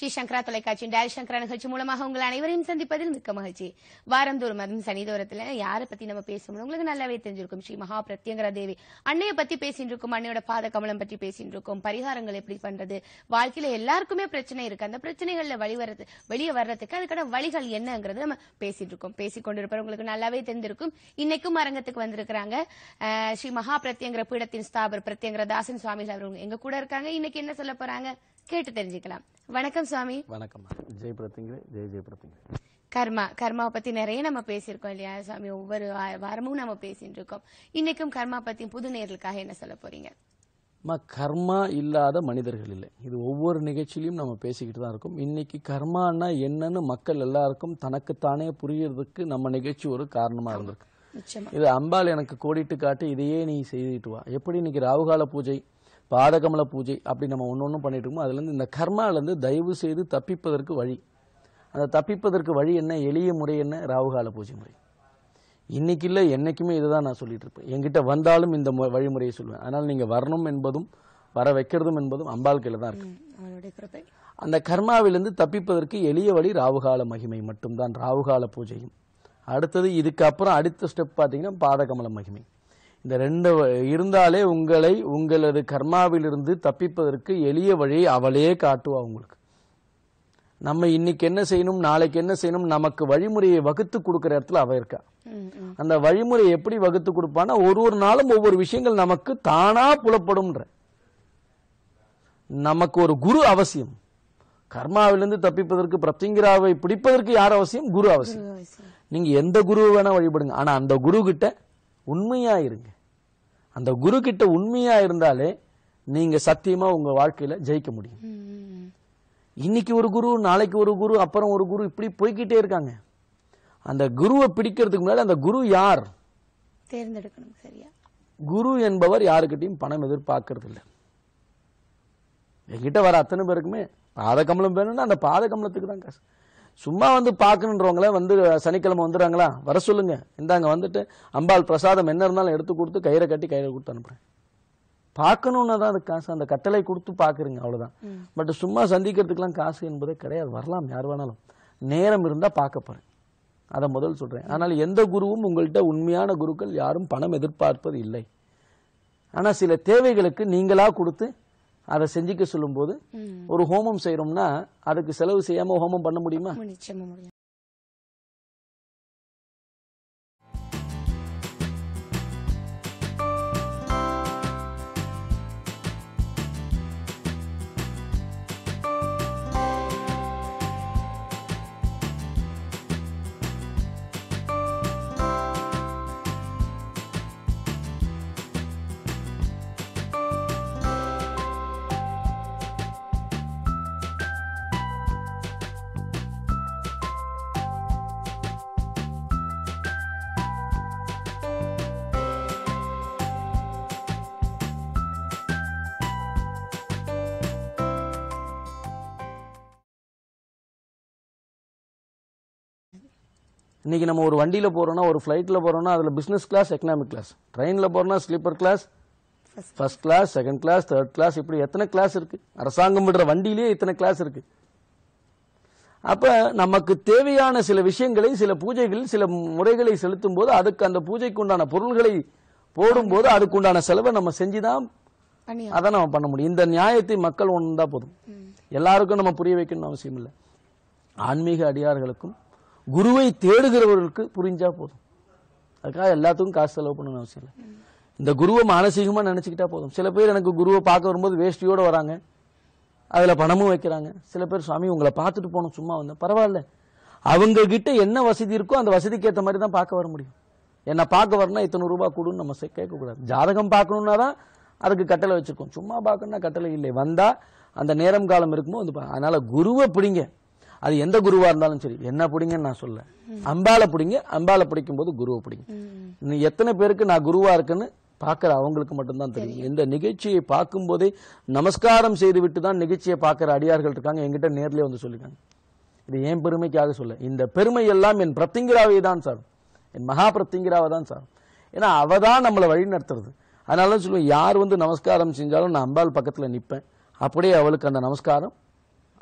ஸ்ரீ சங்கரா தொலைக்காட்சியின் டயல் சங்கரா நிகழ்ச்சி மூலமாக உங்கள் அனைவரையும் சந்திப்பதில் மிக்க மகிழ்ச்சி. வாரந்தோறும் அதுவும் சனிதோரத்துல யாரை பத்தி நம்ம பேசணும் உங்களுக்கு நல்லாவே தெரிஞ்சிருக்கும். ஸ்ரீ மகா பிரத்யங்கரா தேவி அன்னைய பத்தி பேசிட்டு இருக்கோம், அன்னையோட பாத கமலம் பற்றி பேசிட்டு இருக்கோம், பரிகாரங்கள் எப்படி பண்றது, வாழ்க்கையில எல்லாருக்குமே பிரச்சனை இருக்கு, அந்த பிரச்சனைகள்ல வெளியே வர்றதுக்கு அதுக்கான வழிகள் என்னங்கிறது நம்ம பேசிட்டு இருக்கோம். பேசிக்கொண்டிருப்பவங்களுக்கு நல்லாவே தெரிஞ்சிருக்கும். இன்னைக்கும் அரங்கத்துக்கு வந்திருக்கிறாங்க ஸ்ரீ மகா பிரத்யங்கர பீடத்தின் ஸ்தாபர் பிரத்யங்கர தாசன் சுவாமிகள் அவர்கள் எங்க கூட இருக்காங்க. இன்னைக்கு என்ன சொல்ல போறாங்க கேட்டு தெரிஞ்சுக்கலாம். வணக்கம் சுவாமி. வணக்கம். ஜெய் பிரத்யங்கரே. ஜெய் பிரத்யங்கரே. கர்மாவை பத்தி நிறைய நம்ம பேசியிருக்கோம் இல்லையா சுவாமி? ஒவ்வொரு வாரமும் நம்ம பேசிட்டு இருக்கோம். இன்னைக்கும் கர்மா பத்தி புது நேர்களுக்காக என்ன சொல்ல போறீங்க? கர்மா இல்லாத மனிதர்கள் இல்லை. இது ஒவ்வொரு நிகழ்ச்சியிலையும் நம்ம பேசிக்கிட்டு தான் இருக்கோம். இன்னைக்கு கர்மானா என்னன்னு மக்கள் எல்லாருக்கும் தனக்குத்தானே புரியறதுக்கு நம்ம நிகழ்ச்சி ஒரு காரணமா இருந்திருக்கு. இது அம்பாள் எனக்கு கோடிட்டு காட்டி இதையே நீ செய்துட்டு வா. எப்படி இன்னைக்கு ராகுகால பூஜை, பாதகமல பூஜை அப்படி நம்ம ஒன்னொன்னும் பண்ணிட்டு இருக்கோம். அதுல இருந்து இந்த கர்மால இருந்து தயவு செய்து தப்பிப்பதற்கு வழி, அந்த தப்பிப்பதற்கு வழி என்ன, எளிய முறை என்ன, ராகுகால பூஜை முறை. இன்னைக்கு இல்ல என்னைக்குமே இதுதான் நான் சொல்லிட்டு இருப்பேன். என்கிட்ட வந்தாலும் இந்த வழிமுறையை சொல்லுவேன். அதனால நீங்க வரணும் என்பதும் வர வைக்கிறதும் என்பதும் அம்பாள் கையில தான் இருக்கு. அந்த கர்மாவிலிருந்து தப்பிப்பதற்கு எளிய வழி ராகுகால மகிமை மட்டும்தான், ராகுகால பூஜையும். அடுத்தது இதுக்கு அப்புறம் அடுத்த ஸ்டெப் பாத்தீங்கன்னா பாதகமல மகிமை. இந்த ரெண்டு இருந்தாலே உங்களது கர்மாவிலிருந்து தப்பிப்பதற்கு எளிய வழியை அவளே காட்டுவா உங்களுக்கு. நம்ம இன்னைக்கு என்ன செய்யணும், நாளைக்கு என்ன செய்யணும், நமக்கு வழிமுறையை வகுத்து கொடுக்கிற இடத்துல அவ இருக்கா. அந்த வழிமுறை எப்படி வகுத்து கொடுப்பான்னா ஒரு நாளும் ஒவ்வொரு விஷயங்கள் நமக்கு தானா புலப்படும். நமக்கு ஒரு குரு அவசியம். கர்மாவிலிருந்து தப்பிப்பதற்கு பிரத்யங்கராவை பிடிப்பதற்கு யார் அவசியம்? குரு அவசியம். நீங்க எந்த குருவை வேணா வழிபடுங்க, ஆனா அந்த குரு கிட்ட உண்மையா இருங்க. அந்த குரு கிட்ட உண்மையா இருந்தாலே நீங்க சத்தியமா உங்க வாழ்க்கையில ஜெயிக்க முடியும். இன்னைக்கு ஒரு குரு, நாளைக்கு ஒரு குரு, அப்புறம் ஒரு குரு, இப்படி போய்கிட்டே இருக்காங்க. அந்த குருவை பிடிக்கிறதுக்கு முன்னாடி அந்த குரு யார் தேர்ந்தெடுக்கணும். சரியா? குரு என்பவர் யாருக்கிட்டையும் பணம் எதிர்பார்க்கறது இல்லை. என்கிட்ட வர அத்தனை பேருக்குமே பாதகமலம் வேணும்னா அந்த பாதகமலத்துக்கு தான் காசு. சும்மா வந்து பார்க்கணுன்றவங்கள வந்து சனிக்கிழமை வந்துடுறாங்களா, வர சொல்லுங்க, இந்தாங்க வந்துட்டு அம்பாள் பிரசாதம் என்ன இருந்தாலும் எடுத்து கொடுத்து கயிறை கட்டி கையில கொடுத்து அனுப்புறேன். பார்க்கணும்னா தான் அது காசு, அந்த கட்டளை கொடுத்து பாக்குறீங்க அவ்வளவுதான். பட் சும்மா சந்திக்கிறதுக்கெல்லாம் காசு என்பதே கிடையாது. வரலாம் யார் வேணாலும், நேரம் இருந்தா பார்க்க போறேன். அதை முதல் சொல்றேன். அதனால எந்த குருவும் உங்கள்கிட்ட உண்மையான குருக்கள் யாரும் பணம் எதிர்பார்ப்பது இல்லை. ஆனா சில தேவைகளுக்கு நீங்களா கொடுத்து அதை செஞ்சுக்க சொல்லும் போது, ஒரு ஹோமம் செய்யறோம்னா அதுக்கு செலவு செய்யாம ஹோமம் பண்ண முடியுமா? நிச்சயமா முடியும். இன்னைக்கு நம்ம ஒரு வண்டியில போறோம்னா, ஒரு பிளைட்ல போறோம்னா அதுல பிசினஸ் கிளாஸ், எக்கனாமிக் கிளாஸ், ட்ரெயின்ல போறோம்னா sleeper class, first class, second class, third class, இப்படி எத்தனை கிளாஸ் இருக்கு? அரசாங்கம் விடுற வண்டியிலேயே இத்தனை கிளாஸ் இருக்கு. அப்ப நமக்கு தேவையான சில விஷயங்களை, சில பூஜைகளில் சில முறைகளை செலுத்தும் போது அதுக்கு அந்த பூஜைக்கு உண்டான பொருள்களை போடும் போது அதுக்கு உண்டான செலவை நம்ம செஞ்சுதான் அதை நம்ம பண்ண முடியும். இந்த நியாயத்தை மக்கள் ஒன்றா போதும். எல்லாருக்கும் நம்ம புரிய வைக்கணும்னு அவசியம் இல்லை. ஆன்மீக அடியார்களுக்கும் குருவை தேடுகிறவர்களுக்கு புரிஞ்சா போதும். அதுக்காக எல்லாத்துக்கும் காசு செலவு பண்ணணும்னு அவசியம் இல்லை. இந்த குருவை மானசீகமா நினைச்சுக்கிட்டா போதும். சில பேர் எனக்கு குருவை பார்க்க வரும்போது வேஷ்டியோட வராங்க, அதுல பணமும் வைக்கிறாங்க. சில பேர் சுவாமி உங்களை பார்த்துட்டு போனோம் சும்மா வந்தேன், பரவாயில்ல. அவங்க கிட்ட என்ன வசதி இருக்கோ அந்த வசதிக்கு ஏற்ற மாதிரி தான் பார்க்க வர முடியும். என்ன பார்க்க வரணும்னா இத்தனை ரூபாய் கொடுன்னு நம்ம கேட்கக்கூடாது. ஜாதகம் பார்க்கணும்னா தான் அதுக்கு கட்டளை வச்சிருக்கோம். சும்மா பார்க்கணும்னா கட்டளை இல்லை. வந்தா அந்த நேரம் காலம் இருக்குமோ வந்து. அதனால குருவை பிடிங்க. அது எந்த குருவா இருந்தாலும் சரி. என்ன பிடிங்கன்னு நான் சொல்ல, அம்பாளை பிடிங்க. அம்பாளை பிடிக்கும் போது குருவை பிடிங்க. நீ எத்தனை பேருக்கு நான் குருவா இருக்குன்னு பாக்குற அவங்களுக்கு மட்டும்தான் தெரியும். இந்த நிகழ்ச்சியை பார்க்கும் போதே நமஸ்காரம் செய்து விட்டு தான் நிகழ்ச்சியை பார்க்கிற அடியார்கள் இருக்காங்க. என்கிட்ட நேர்லயே வந்து சொல்லிருக்காங்க. இது ஏன் பெருமைக்காக சொல்ல, இந்த பெருமை எல்லாம் என் பிரத்திங்கராவை தான் சார், என் மகா பிரத்திங்கராவை தான் சார். ஏன்னா அவதான் நம்மளை வழி நடத்துறது. அதனால சொல்லுவேன், யார் வந்து நமஸ்காரம் செஞ்சாலும் நான் அம்பாள் பக்கத்துல நிப்பேன். அப்படியே அவளுக்கு அந்த நமஸ்காரம்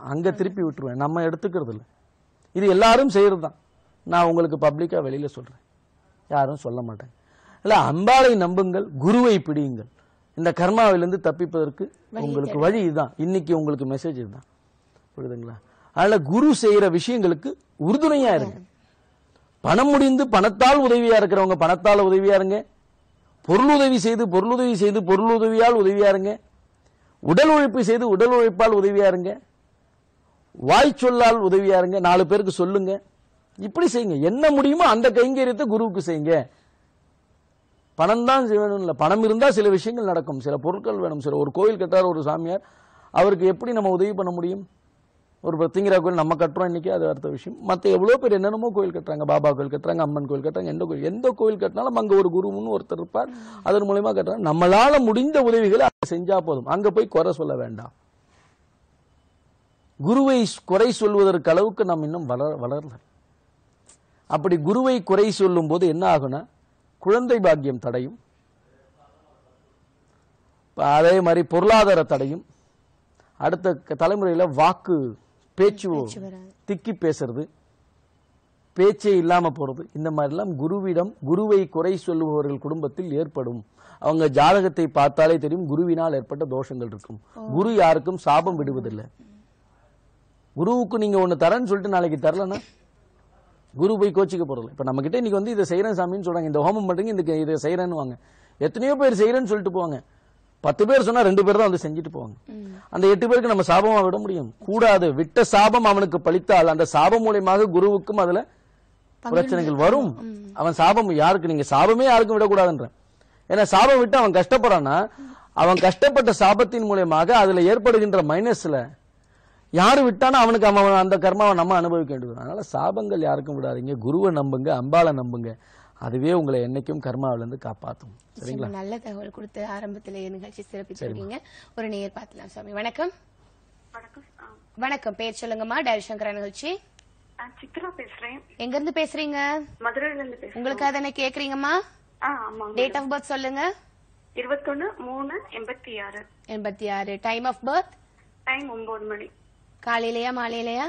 அங்க திருப்பி விட்டுருவேன். நம்ம எடுத்துக்கிறது இல்லை. இது எல்லாரும் செய்யறது தான். நான் உங்களுக்கு பப்ளிக்கா வெளியில சொல்றேன், யாரும் சொல்ல மாட்டேன். இல்ல, அம்பாளை நம்புங்கள், குருவை பிடியுங்கள். இந்த கர்மாவிலிருந்து தப்பிப்பதற்கு உங்களுக்கு வழி இதுதான். இன்னைக்கு உங்களுக்கு மெசேஜ் இதுதான், புரியுதுங்களா? அதனால குரு செய்யற விஷயங்களுக்கு உறுதுணையா இருங்க. பணம் முடிந்து பணத்தால் உதவியா இருக்கிறவங்க பணத்தால் உதவியா இருங்க. பொருளுதவி செய்து பொருளுதவி செய்து பொருளுதவியால் உதவியா இருங்க. உடல் உழைப்பு செய்து உடல் உழைப்பால் உதவியா இருங்க. வாய் சொல்லால் உதவியா இருங்க. 4 பேருக்கு சொல்லுங்க. இப்படி செய்யுங்க. என்ன முடியுமோ அந்த கைங்கரியத்தை குருவுக்கு செய்யுங்க. பணம் தான் வேணும் இல்லை, பணம் இருந்தா சில விஷயங்கள் நடக்கும், சில பொருட்கள் வேணும். சில ஒரு கோயில் கட்டுறாரு ஒரு சாமியார், அவருக்கு எப்படி நம்ம உதவி பண்ண முடியும்? ஒரு பிரத்திங்கிரா கோயில் நம்ம கட்டுறோம் இன்னைக்கு, அது அடுத்த விஷயம். மற்ற எவ்வளோ பேர் என்னென்னமோ கோயில் கட்டுறாங்க, பாபா கோயில் கட்டுறாங்க, அம்மன் கோயில் கட்டுறாங்க. எந்த கோயில் கட்டினாலும் அங்க ஒரு குருன்னு ஒருத்தர் இருப்பார், அதன் மூலமா கட்டுறாங்க. நம்மளால முடிந்த உதவிகளை செஞ்சா போதும், அங்க போய் குறை சொல்ல வேண்டாம். குருவை குறை சொல்வதற்கு அளவுக்கு நாம் இன்னும் வளரல. அப்படி குருவை குறை சொல்லும் போது என்ன ஆகுனா, குழந்தை பாக்கியம் தடையும், அதே மாதிரி பொருளாதார தடையும், அடுத்த தலைமுறையில வாக்கு பேச்சு திக்கி பேசுறது, பேச்சே இல்லாம போறது, இந்த மாதிரிலாம் குருவை குறை சொல்லுபவர்கள் குடும்பத்தில் ஏற்படும். அவங்க ஜாதகத்தை பார்த்தாலே தெரியும் குருவினால் ஏற்பட்ட தோஷங்கள் இருக்கும். குரு யாருக்கும் சாபம் விடுவதில்லை. குருவுக்கு நீங்க ஒண்ணு தரேன்னு சொல்லிட்டு நாளைக்கு தரலன்னா குரு போய் கோச்சிக்க போறது. இப்ப நம்ம கிட்ட இன்னைக்கு வந்து இதை செய்யறேன் சாமின்னு சொல்றாங்க, இந்த ஹோமம் பண்றீங்க, இதை செய்யறேன்னு வாங்க. எத்தனையோ பேர் செய்யறேன்னு சொல்லிட்டு போவாங்க. 10 பேர் சொன்னா 2 பேர் தான் வந்து செஞ்சுட்டு போவாங்க. அந்த 8 பேருக்கு நம்ம சாபமா விட முடியும்? கூடாது. விட்ட சாபம் அவனுக்கு பலித்தால் அந்த சாபம் மூலமாக குருவுக்கும் அதுல பிரச்சனைகள் வரும். அவன் சாபம் யாருக்கு, நீங்க சாபமே யாருக்கும் விடக்கூடாதுன்ற. ஏன்னா சாபம் விட்டு அவன் கஷ்டப்படுறான்னா, அவன் கஷ்டப்பட்ட சாபத்தின் மூலமாக அதுல ஏற்படுகின்ற மைனஸ்ல யாரு விட்டானா அவனுக்கு அவன் அந்த கர்மாவை நம்ம அனுபவிக்க வேண்டியது. அதனால சாபங்கள் யாருக்கும் விடாதீங்க. குருவை நம்புங்க, அம்பாளை நம்புங்க. அதுவே உங்களை என்னைக்கும் கர்மாவிலிருந்து காப்பாற்றும். சரிங்களா? நல்ல தகவல் கொடுத்து ஆரம்பத்திலேயே நிகழ்ச்சி சிறப்பிச்சிருக்கீங்க. ஒரு நேயர் பார்க்கலாம். சாமி வணக்கம். வணக்கம், பேர் சொல்லுங்கம்மா. டயல் சங்கரா நிகழ்ச்சி. சித்ரா பேசுறேன். எங்க இருந்து பேசுறீங்க? மதுரையில இருந்து பேசுறேன். உங்களுக்கு அதானே கேக்குறீங்கம்மா? டேட் ஆஃப் பர்த் சொல்லுங்க. 21/3/86. 86. Time of birth? டைம் 9 மணி. காலையிலயா மாலையிலயா?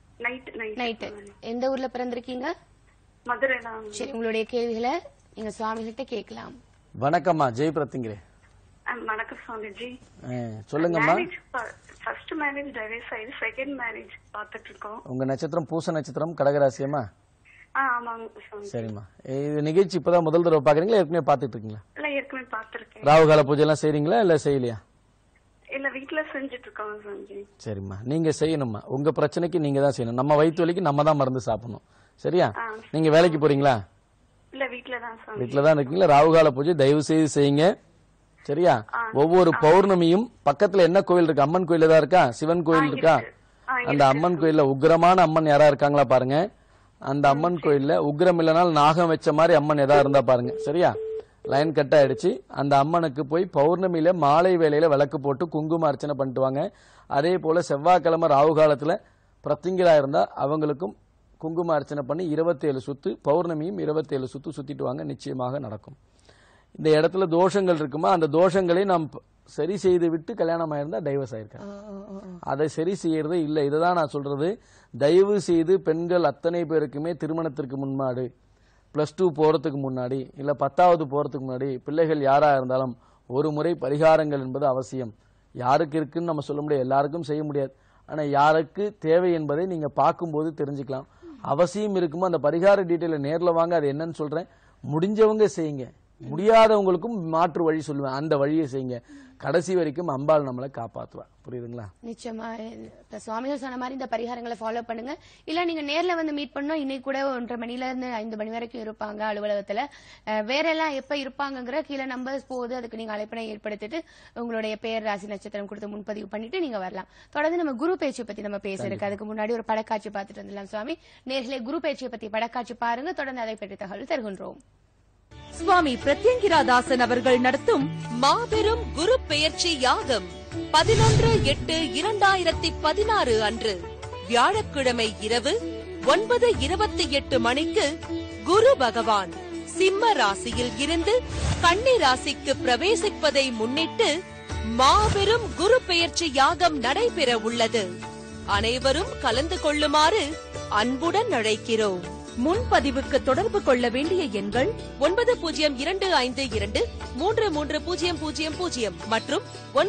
நைட். எந்த ஊர்ல பிறந்திருக்கீங்க? மதுரை. சரி, உங்களுடைய கேள்விகளை நீங்க சுவாமிகிட்ட கேட்கலாம். வணக்கம்மா, ஜெய் பிரத்திங்கிரே. வணக்கம் சுவாமிஜி. சொல்லுங்கம்மா. ஃபர்ஸ்ட் மேரேஜ் டைவர்ஸ் ஆயிடுச்சு, செகண்ட் மேரேஜ் பார்த்துட்டு இருக்கோம். உங்க நட்சத்திரம் பூச நட்சத்திரம், கடகராசியம்மா? ஆமாங்க. சரிம்மா, இது நிகழ்ச்சி இப்பதான் முதல் தடவை பாக்குறீங்களா, ஏற்கனவே பாத்துட்டு இருக்கீங்களா? இல்ல, ஏற்கனவே பாத்துருக்கேன். ராகுகால பூஜை எல்லாம் செய்றீங்களா இல்ல செய்யலையா? இல்ல, வீட்டுல செஞ்சுட்டு இருக்கோம் சுவாமிஜி. சரிம்மா, நீங்க செய்யணும்மா. உங்க பிரச்சனைக்கு நீங்க தான் செய்யணும். நம்ம வயிற்று வலிக்கு நம்ம தான் மருந்து சாப்பிடணும். சரியா? நீங்க வேலைக்கு போறீங்களா? இல்ல, வீட்டுலதான். வீட்டுலதான் இருக்கீங்களா? ராகுகால பூஜை தயவு செய்து செய்யுங்க. சரியா? ஒவ்வொரு பௌர்ணமியும் பக்கத்துல என்ன கோயில் இருக்கு? அம்மன் கோயில தான் இருக்கா? சிவன் கோயில் இருக்கா? அந்த அம்மன் கோயில்ல உக்கிரமான அம்மன் யாரா இருக்காங்களா பாருங்க. அந்த அம்மன் கோயில்ல உக்கிரம் இல்லைனாலும் நாகம் வச்ச மாதிரி அம்மன் எதா இருந்தா பாருங்க. சரியா? லைன் கட் ஆயிடுச்சு. அந்த அம்மனுக்கு போய் பௌர்ணமியில மாலை வேளையில விளக்கு போட்டு குங்கும அர்ச்சனை பண்ணிட்டு வாங்க. அதே போல செவ்வாய்க்கிழமை ராகு காலத்துல பிரத்திங்கரா இருந்தா அவங்களுக்கும் குங்கும அர்ச்சனை பண்ணி 27 சுத்து, பௌர்ணமியும் 27 சுத்து சுத்திட்டு வாங்க. நிச்சயமாக நடக்கும். இந்த இடத்துல தோஷங்கள் இருக்குமா, அந்த தோஷங்களை நாம் சரி செய்து விட்டு கல்யாணம் ஆயிருந்தா டைவர்ஸ் ஆயிருக்காங்க. அதை சரி செய்யறதே இல்லை. இதுதான் நான் சொல்றது. தயவு செய்து பெண்கள் அத்தனை பேருக்குமே திருமணத்திற்கு முன்னாடி, +2 போறதுக்கு முன்னாடி, இல்ல 10வது போறதுக்கு முன்னாடி, பிள்ளைகள் யாரா இருந்தாலும் ஒரு முறை பரிகாரங்கள் என்பது அவசியம். யாருக்கு இருக்குன்னு நம்ம சொல்ல முடியாது, எல்லாருக்கும் செய்ய முடியாது. ஆனா யாருக்கு தேவை என்பதை நீங்க பார்க்கும்போது தெரிஞ்சுக்கலாம். அவசியம் இருக்குமோ அந்த பரிகார டீட்டெயில நேர்ல வாங்க. அது என்னன்னு சொல்றேன். முடிஞ்சவங்க செய்யுங்க, முடியாதவங்களுக்கும் மாற்று வழி சொல்லுவேன். அந்த வழியை செய்யுங்க. கடைசி வரைக்கும் அம்பாள் நம்மளை காப்பாத்துவா. புரியுதுங்களா? நிச்சயமா. சுவாமிகள் சொன்ன மாதிரி இந்த பரிகாரங்களை ஃபாலோ பண்ணுங்க. இல்ல நீங்க நேர்ல வந்து மீட் பண்ணோம். இன்னைக்கு கூட 1:30 மணில இருந்து 5 மணி வரைக்கும் இருப்பாங்க அலுவலகத்துல. வேற எல்லாம் எப்ப இருப்பாங்கிற கீழே நம்பர்ஸ் போகுது. அதுக்கு நீங்க அழைப்பினை ஏற்படுத்திட்டு உங்களுடைய பேர், ராசி, நட்சத்திரம் கொடுத்து முன்பதிவு பண்ணிட்டு நீங்க வரலாம். தொடர்ந்து நம்ம குரு பேச்சு பத்தி நம்ம பேசுறதுக்கு அதுக்கு முன்னாடி ஒரு படக்காட்சி பார்த்துட்டு வந்துடலாம். சுவாமி நேர்களே, குரு பேச்சியை பத்தி படக்காட்சி பாருங்க. தொடர்ந்து அதை பற்றி தகவல் தருகின்றோம். சுவாமி பிரத்யங்கிராதாசன் அவர்கள் நடத்தும் மாபெரும் குரு பெயர்ச்சி யாகம் 11/8/2016 அன்று வியாழக்கிழமை இரவு 9:28 மணிக்கு குரு பகவான் சிம்ம ராசியில் இருந்து கன்னி ராசிக்கு பிரவேசிப்பதை முன்னிட்டு மாபெரும் குரு பெயர்ச்சி யாகம் நடைபெற உள்ளது. அனைவரும் கலந்து கொள்ளுமாறு அன்புடன் அழைக்கிறோம். முன்பதிவுக்கு தொடர்பு கொள்ள வேண்டிய எண்கள் 9025233000 மற்றும்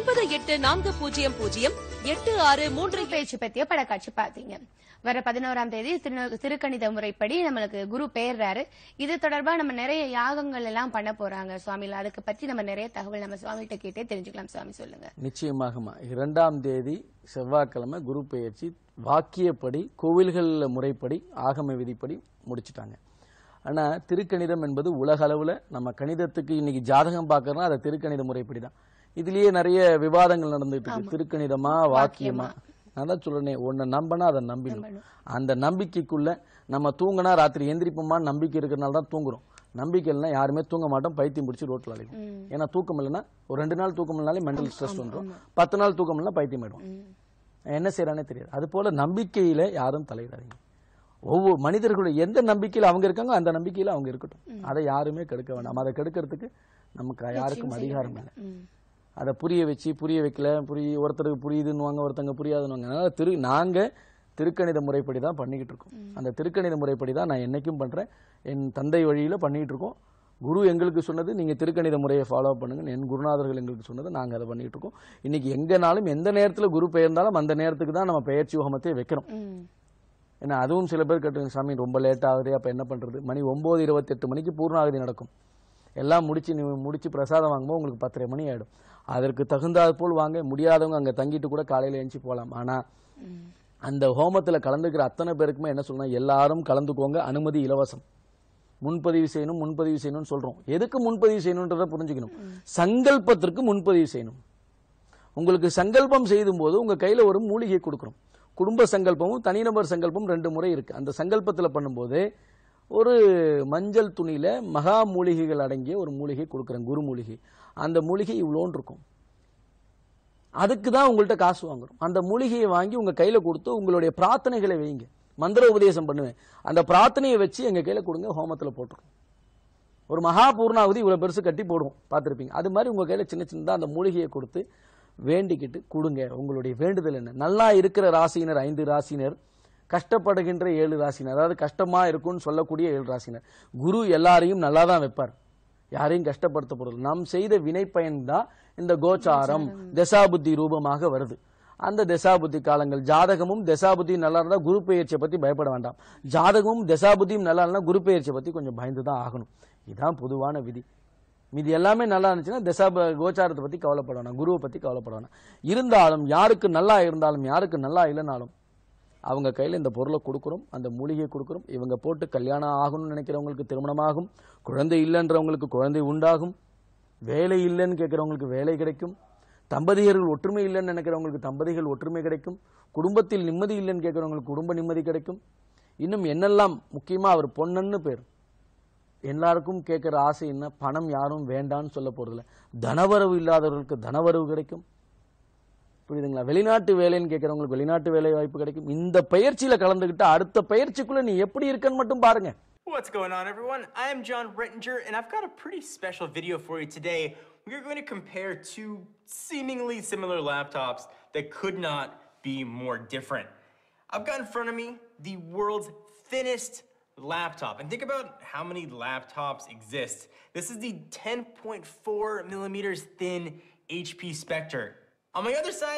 98400863 பேச்சு பத்திய படக்காட்சி பாத்தீங்க. வர 11ஆம் தேதி திருக்கணித முறைப்படி நம்மளுக்கு குரு பெயர்றாரு. இது தொடர்பா நம்ம நிறைய யாகங்கள் எல்லாம் பண்ண போறாங்க சுவாமில. அதுக்கு பத்தி நம்ம நிறைய தகவல் நம்ம சுவாமிகிட்ட கேட்டே தெரிஞ்சுக்கலாம். சுவாமி சொல்லுங்க. நிச்சயமாகமா 2ஆம் தேதி செவ்வாய்க்கிழமை குரு பெயர்ச்சி வாக்கியப்படி கோவில்கள் முறைப்படி ஆகம விதிப்படி முடிச்சுட்டாங்க. ஆனா திருக்கணிதம் என்பது உலக அளவுல நம்ம கணிதத்துக்கு இன்னைக்கு ஜாதகம் பார்க்கறோம்னா அது திருக்கணித முறைப்படி தான். இதுலயே நிறைய விவாதங்கள் நடந்துட்டு இருக்கு. திருக்கணிதமா வாக்கியமா? நான் தான் சொல்றேன், ஒன்ன நம்பினா அதை நம்பிடணும். அந்த நம்பிக்கைக்குள்ள நம்ம தூங்கினா ராத்திரி எந்திரிப்போமா நம்பிக்கை இருக்கிறனால தான் தூங்குறோம். நம்பிக்கை இல்லைன்னா யாருமே தூங்க மாட்டோம், பைத்தியம் பிடிச்சி ரோட்ல அழைக்கும். ஏன்னா தூக்கம் இல்லைன்னா ஒரு 2 நாள் தூக்கம் இல்லைனாலே மென்டல் ஸ்ட்ரெஸ் வந்துடும், 10 நாள் தூக்கம் இல்லைன்னா பைத்தியம் ஆயிடும். என்ன செய்யறானே தெரியாது. அது போல நம்பிக்கையில யாரும் தலையிடாதீங்க. ஒவ்வொரு மனிதர்களுடைய எந்த நம்பிக்கையில அவங்க இருக்காங்க அந்த நம்பிக்கையில அவங்க இருக்கட்டும். அதை யாருமே கெடுக்க வேண்டாம். அதை கெடுக்கிறதுக்கு நமக்கு யாருக்கும் அதிகாரம் இல்லை. அதை புரிய வச்சு புரிய வைக்கல, ஒருத்தருக்கு புரியுதுன்னு ஒருத்தங்க புரியாதுன்னு. அதனால நாங்க திருக்கணித முறைப்படி தான் பண்ணிக்கிட்டு இருக்கோம். அந்த திருக்கணித முறைப்படி தான் நான் என்னைக்கும் பண்றேன். என் தந்தை வழியில பண்ணிட்டு இருக்கோம். குரு எங்களுக்கு சொன்னது நீங்க திருக்கணித முறையை ஃபாலோ பண்ணுங்க, என் குருநாதர்கள் எங்களுக்கு சொன்னது நாங்க அதை பண்ணிட்டு இருக்கோம். இன்னைக்கு எங்கனாலும் எந்த நேரத்துல குரு பெயர்ந்தாலும் அந்த நேரத்துக்கு தான் நம்ம பெயர்ச்சி ஹோமத்தை வைக்கிறோம். ஏன்னா அதுவும் சில பேர் கேட்டு, சாமி ரொம்ப லேட் ஆகுது, அப்ப என்ன பண்றது? மணி 9:28 மணிக்கு பூர்ணாகுதி நடக்கும். எல்லாம் முடிச்சு பிரசாதம் வாங்கும்போது உங்களுக்கு 10:30 மணி ஆயிடும். அதற்கு தகுந்தாது போல் வாங்க முடியாதவங்க அங்க தங்கிட்டு கூட காலையில எழுந்து போகலாம். ஆனா அந்த ஹோமத்துல கலந்துக்கிற அத்தனை பேருக்குமே என்ன சொல்லணும், எல்லாரும் கலந்துக்கோங்க, அனுமதி இலவசம். முன்பதிவு செய்யணும்னு சொல்றோம். எதுக்கு முன்பதிவு செய்யணும்ன்றதை புரிஞ்சுக்கணும். சங்கல்பத்திற்கு முன்பதிவு செய்யணும். உங்களுக்கு சங்கல்பம் செய்யும் போது உங்க கையில ஒரு மூலிகை கொடுக்கிறோம். குடும்ப சங்கல்பமும் தனிநபர் சங்கல்பம் 2 முறை இருக்கு. அந்த சங்கல்பத்தில் பண்ணும்போது ஒரு மஞ்சள் துணியில மகா மூலிகைகள் அடங்கிய ஒரு மூலிகை கொடுக்குறேன், குரு மூலிகை. அந்த மூலிகை இவ்வளோன்னு இருக்கும். அதுக்கு தான் உங்கள்கிட்ட காசு வாங்குறோம். அந்த மூலிகையை வாங்கி உங்க கையில கொடுத்து உங்களுடைய பிரார்த்தனைகளை வைங்க. மந்திர உபதேசம் பண்ணுவேன். அந்த பிரார்த்தனையை வச்சு எங்க கையில கொடுங்க, ஹோமத்துல போட்டுரும். ஒரு மகா பூர்ணாவதி இவ்வளவு பெருசு கட்டி போடுவோம், பார்த்திருப்பீங்க. அது மாதிரி உங்க கையில சின்ன சின்னதா அந்த மூலிகையை கொடுத்து வேண்டிக்கிட்டு கொடுங்க. உங்களுடைய வேண்டுதல் என்ன? நல்லா இருக்கிற ராசியினர் 5 ராசினர், கஷ்டப்படுகின்ற 7 ராசினர், அதாவது கஷ்டமா இருக்கும்னு சொல்லக்கூடிய 7 ராசினர். குரு எல்லாரையும் நல்லா தான் வைப்பார், யாரையும் கஷ்டப்படுத்த போறது. நாம் செய்த வினை பயன் தான் இந்த கோச்சாரம் தசாபுத்தி ரூபமாக வருது. அந்த தசாபுத்தி காலங்கள் ஜாதகமும் தசாபுத்தியும் நல்லா இருந்தா குரு பெயர்ச்சியை பத்தி பயப்பட வேண்டாம். ஜாதகமும் தசாபுத்தியும் நல்லா இருந்தா குரு பெயர்ச்சியை பத்தி கொஞ்சம் பயந்துதான் ஆகணும். இதுதான் பொதுவான விதி. மீதி எல்லாமே நல்லா இருந்துச்சுன்னா கோச்சாரத்தை பத்தி கவலைப்பட வேணாம், குருவை பத்தி கவலைப்பட வேணாம். இருந்தாலும் யாருக்கு நல்லா இருந்தாலும் யாருக்கு நல்லா இல்லைனாலும் அவங்க கையில இந்த பொருளை கொடுக்குறோம், அந்த மூலிகையை கொடுக்குறோம். இவங்க போட்டு கல்யாணம் ஆகணும்னு நினைக்கிறவங்களுக்கு திருமணமாகும், குழந்தை இல்லைன்றவங்களுக்கு குழந்தை உண்டாகும், வேலை இல்லைன்னு கேட்கிறவங்களுக்கு வேலை கிடைக்கும், தம்பதியர்கள் ஒற்றுமை இல்லைன்னு நினைக்கிறவங்களுக்கு தம்பதிகள் ஒற்றுமை கிடைக்கும், குடும்பத்தில் நிம்மதி இல்லைன்னு கேட்கிறவங்களுக்கு குடும்ப நிம்மதி கிடைக்கும். இன்னும் என்னெல்லாம் முக்கியமா அவர் பொன்னன்னு பேர். எல்லாருக்கும் கேட்கிற ஆசை என்ன? பணம் யாரும் வேண்டான்னு சொல்ல போறதில்ல. தனவரவு இல்லாதவர்களுக்கு தனவரவு கிடைக்கும். புரியுதுங்களா? வெளிநாட்டு வேலைன்னு கேட்கறவங்களுக்கு வெளிநாட்டு வேலை வாய்ப்பு கிடைக்கும். இந்த பயிற்சியில கலந்துகிட்டு அடுத்த பயிற்சிக்குள்ள நீ எப்படி இருக்கன்னு மட்டும் பாருங்க. What's going on, everyone? I am John Rettinger, and I've got a pretty special video for you today. We're going to compare 2 seemingly similar laptops that could not be more different. I've got in front of me the world's thinnest laptop, and think about how many laptops exist. This is the 10.4 millimeters thin HP Spectre. On my other side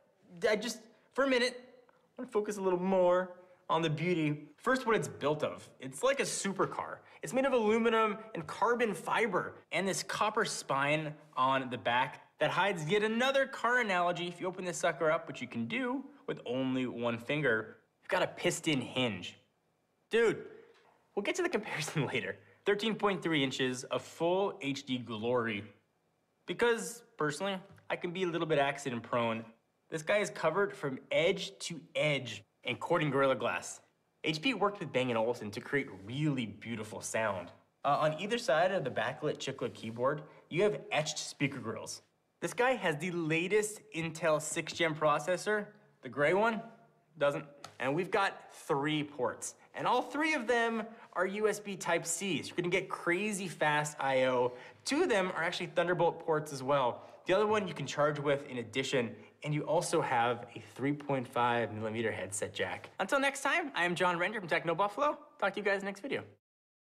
for a minute, I want to focus a little more on the beauty. First, what it's built of. It's like a supercar. It's made of aluminum and carbon fiber, and this copper spine on the back that hides yet another car analogy. If you open this sucker up, which you can do with only one finger, you've got a piston hinge. Dude, we'll get to the comparison later. 13.3 inches of full HD glory. Because, personally, I can be a little bit accident prone. This guy is covered from edge to edge in Corning Gorilla Glass. HP worked with Bang & Olufsen to create really beautiful sound. On either side of the backlit chiclet keyboard, you have etched speaker grills. This guy has the latest Intel 6th Gen processor. The gray one doesn't. And we've got 3 ports. And all 3 of them are USB Type-C. So you're gonna get crazy fast I/O. 2 of them are actually Thunderbolt ports as well. The other one you can charge with, in addition, and you also have a 3.5 millimeter headset jack. Until next time, I am John Render from Techno Buffalo. Talk to you guys next video.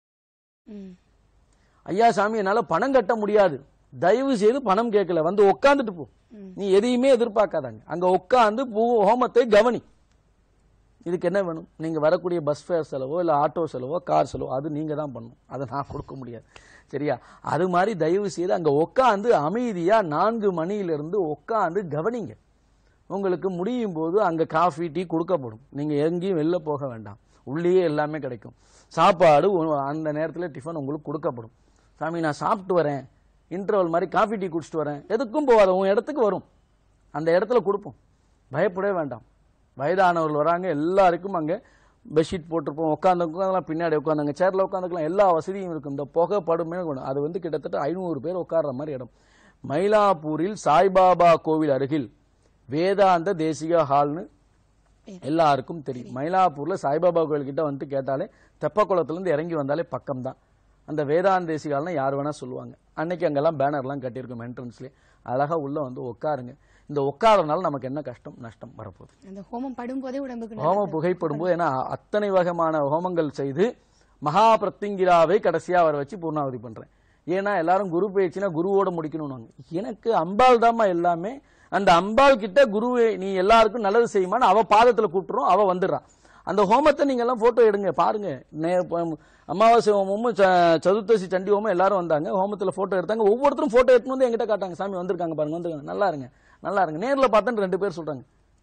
ஐயா சாமி என்னால பணம் கட்ட முடியாது, தயவு செய்து பணம் கேட்கல, வந்து உட்காந்துட்டு போ, நீ எதையுமே எதிர்பார்க்காதாங்க, அங்க உட்காந்து ஹோமத்தை கவனி. இதுக்கு என்ன வேணும்? நீங்க வரக்கூடிய பஸ் ஃபேர் செலவோ இல்ல ஆட்டோ செலவோ கார் செலவோ அது நீங்க தான் பண்ணணும், அதை நான் கொடுக்க முடியாது. சரியா? அது மாதிரி தயவு செய்து அங்க உட்காந்து அமைதியா 4 மணியிலிருந்து உட்காந்து கவனிங்க. உங்களுக்கு முடியும் போது அங்க காஃபி டீ கொடுக்கப்படும், நீங்க எங்கேயும் வெளில போக வேண்டாம், உள்ளேயே எல்லாமே கிடைக்கும். சாப்பாடு அந்த நேரத்தில் டிஃபன் உங்களுக்கு கொடுக்கப்படும். சாமி நான் சாப்பிட்டு வரேன், இன்டர்வல் மாதிரி காஃபி டீ குடிச்சிட்டு வரேன், எதுக்கும் போகாத, உன் இடத்துக்கு வரும், அந்த இடத்துல கொடுப்போம், பயப்படவே வேண்டாம். வயதானவர்கள் வராங்க, எல்லாருக்கும் அங்கே பெட்ஷீட் போட்டிருப்போம், உட்காந்துக்கலாம், பின்னாடி உட்காந்துங்க, சேர்ல உட்காந்துக்கலாம், எல்லா வசதியும் இருக்கும். இந்த புகை படுமே அது வந்து கிட்டத்தட்ட 500 பேர் உட்கார்ற மாதிரி இடம். மயிலாப்பூரில் சாய்பாபா கோவில் அருகில் வேதாந்த தேசிக ஹால்னு எல்லாருக்கும் தெரியும். மயிலாப்பூர்ல சாய்பாபா கோவில் கிட்ட வந்து கேட்டாலே தெப்பக்குளத்திலிருந்து இறங்கி வந்தாலே பக்கம் தான். அந்த வேதாந்த தேசிக ஹால்னா யார் வேணா சொல்லுவாங்க. அன்னைக்கு அங்கெல்லாம் பேனர்லாம் கட்டியிருக்கும் என்ட்ரன்ஸ்லேயே, அழகா உள்ள வந்து உட்காருங்க. இந்த உட்காரனால நமக்கு என்ன கஷ்டம் நஷ்டம் வரப்போகுது? அந்த ஹோமம் படும்போதே உடம்புக்கு ஹோமம் புகைப்படும் போது ஏன்னா அத்தனை வகையான ஹோமங்கள் செய்து மகா பிரத்திங்கிராவை கடைசியா வர வச்சு பூர்ணாவதி பண்றேன். ஏன்னா எல்லாரும் குரு பயிற்சினா குருவோட முடிக்கணும்னாங்க. எனக்கு அம்பாள் தாமா எல்லாமே. அந்த அம்பாள் கிட்ட குருவே நீ எல்லாருக்கும் நல்லது செய்யுமான்னு அவ பாதத்துல கூப்பிட்டுரும், அவ வந்துடுறான். அந்த ஹோமத்தை நீங்க எல்லாம் போட்டோ எடுங்க, பாருங்க. அமாவாசை ஹோமமும் சதுர்த்தசி சண்டி ஹோமம் எல்லாரும் வந்தாங்க, ஹோமத்துல போட்டோ எடுத்தாங்க. ஒவ்வொருத்தரும் போட்டோ எடுத்து வந்து எங்கிட்ட காட்டாங்க, சாமி வந்திருக்காங்க பாருங்க, வந்துருக்காங்க, நல்லா இருங்க நல்லா இருங்க. நேர்ல பார்த்தேன்னு 2 பேர் சொல்றாங்க.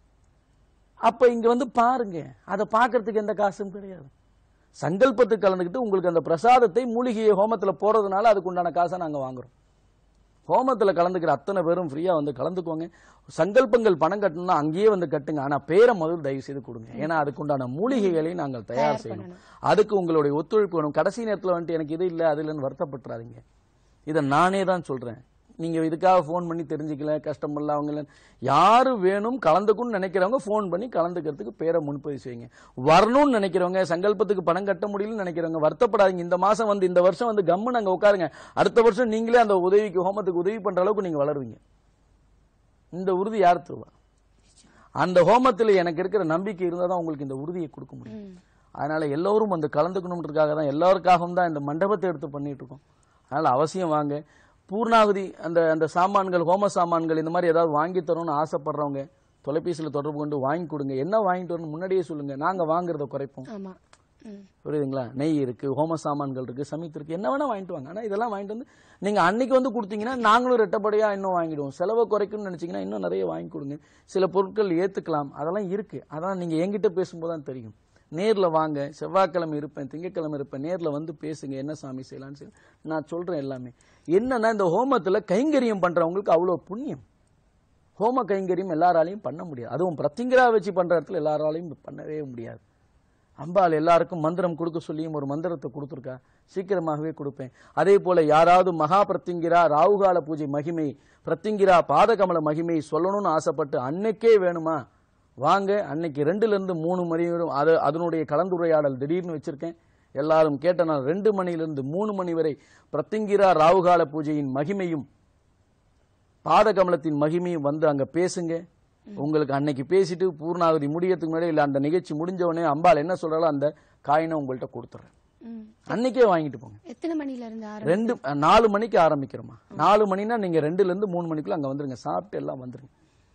அப்ப இங்க வந்து பாருங்க, அதை பாக்குறதுக்கு எந்த காசும் கிடையாது. சங்கல்பத்துக்கு கலந்துக்கிட்டு உங்களுக்கு அந்த பிரசாதத்தை மூலிகையை ஹோமத்துல போறதுனால அதுக்கு உண்டான காசை நாங்க வாங்குறோம். ஹோமத்துல கலந்துக்கிற அத்தனை பேரும் ஃப்ரீயா வந்து கலந்துக்கோங்க. சங்கல்பங்கள் பணம் கட்டணும்னா அங்கேயே வந்து கட்டுங்க. ஆனா பேரை முதல் தயவு செய்து கொடுங்க. ஏன்னா அதுக்குண்டான மூலிகைகளை நாங்கள் தயார் செய்யணும். அதுக்கு உங்களுடைய ஒத்துழைப்பு வேணும். கடைசி நேரத்தில் வந்துட்டு எனக்கு இது இல்லை அது இல்லைன்னு வருத்தப்பட்டுறாதீங்க. இதை நானே தான் சொல்றேன். நீங்க இதுக்காக போன் பண்ணி தெரிஞ்சுக்கல, கஷ்டப்படல, அவங்க யாரு வேணும் கலந்துக்குன்னு நினைக்கிறவங்க போன் பண்ணி கலந்துக்கிறதுக்கு பேரை முன்பதிவு செய்யுங்க. வரணும்னு நினைக்கிறவங்க, சங்கல்பத்துக்கு பணம் கட்ட முடியலன்னு நினைக்கிறவங்க வருத்தப்படாதீங்க. இந்த மாசம் வந்து இந்த வருஷம் வந்து கம்முன்னு அங்க உட்காருங்க. அடுத்த வருஷம் நீங்களே அந்த உதவிக்கு ஹோமத்துக்கு உதவி பண்ற அளவுக்கு நீங்க வளருவீங்க. இந்த உறுதி யார் தருவா? அந்த ஹோமத்தில் எனக்கு இருக்கிற நம்பிக்கை இருந்தால் தான் உங்களுக்கு இந்த உறுதியை கொடுக்க முடியும். அதனால எல்லோரும் வந்து கலந்துக்கணும்ன்றதுக்காக தான், எல்லாருக்காகவும் தான் இந்த மண்டபத்தை எடுத்து பண்ணிட்டு இருக்கோம். அதனால அவசியம் வாங்க. பூர்ணாகுதி அந்த அந்த சாமான்கள், ஹோம சாமான்கள் இந்த மாதிரி ஏதாவது வாங்கி தரணும்னு ஆசைப்படுறவங்க தொலைபேசியில் தொடர்பு கொண்டு வாங்கி கொடுங்க. என்ன வாங்கிட்டு வரணும் முன்னாடியே சொல்லுங்க, நாங்க வாங்குறத குறைப்போம். புரியுதுங்களா? நெய் இருக்கு, ஹோம சாமான்கள் இருக்கு, சமித்து இருக்கு, என்ன வேணா வாங்கிட்டு வாங்க. ஆனா இதெல்லாம் வாங்கிட்டு வந்து நீங்க அன்னைக்கு வந்து கொடுத்தீங்கன்னா நாங்களும் ரெட்டப்படியா இன்னும் வாங்கிடுவோம். செலவை குறைக்கணும்னு நினைச்சீங்கன்னா இன்னும் நிறைய வாங்கி கொடுங்க. சில பொருட்கள் ஏத்துக்கலாம், அதெல்லாம் இருக்கு. அதான் நீங்க என்கிட்ட பேசும்போது தான் தெரியும். நேர்ல வாங்க, செவ்வாய்க்கிழமை இருப்பேன், திங்கட்கிழமை இருப்பேன், நேர்ல வந்து பேசுங்க, என்ன சாமி செய்யலாம்னு சொல்லி நான் சொல்றேன். எல்லாமே என்னன்னா இந்த ஹோமத்துல கைங்கரியம் பண்றவங்களுக்கு அவ்வளவு புண்ணியம். ஹோம கைங்கரியம் எல்லாராலையும் பண்ண முடியாது. அதுவும் பிரத்திங்கரா வச்சு பண்ற இடத்துல எல்லாராலையும் பண்ணவே முடியாது. அம்பாள் எல்லாருக்கும் மந்திரம் கொடுக்க சொல்லியும் ஒரு மந்திரத்தை கொடுத்துருக்கா, சீக்கிரமாகவே கொடுப்பேன். அதே போல யாராவது மகா பிரத்திங்கிரா ராகுகால பூஜை மகிமை, பிரத்திங்கிரா பாதகமல மகிமை சொல்லணும்னு ஆசைப்பட்டு அன்னைக்கே வேணுமா வாங்க. அன்னைக்கு 2லிருந்து 3 மணி வரை அதனுடைய கலந்துரையாடல் திடீர்னு வச்சிருக்கேன். எல்லாரும் கேட்ட நான் 2 மணிலிருந்து 3 மணி வரை பிரத்திங்கிரா ராகுகால பூஜையின் மகிமையும் பாதகமலத்தின் மகிமையும் வந்து அங்க பேசுங்க. உங்களுக்கு அன்னைக்கு பேசிட்டு பூர்ணாவதி முடியறதுக்கு முன்னாடி இல்ல அந்த நிகழ்ச்சி முடிஞ்ச உடனே அம்பாள் என்ன சொல்றாளோ அந்த காயினை உங்கள்கிட்ட கொடுத்துறேன். அன்னைக்கே வாங்கிட்டு போங்க. எத்தனை மணில இருந்து? 4 மணிக்கு ஆரம்பிக்கிறோமா. 4 மணினா நீங்க 2லிருந்து 3 மணிக்குள்ள அங்க வந்துருங்க, சாப்பிட்டு எல்லாம் வந்துருங்க.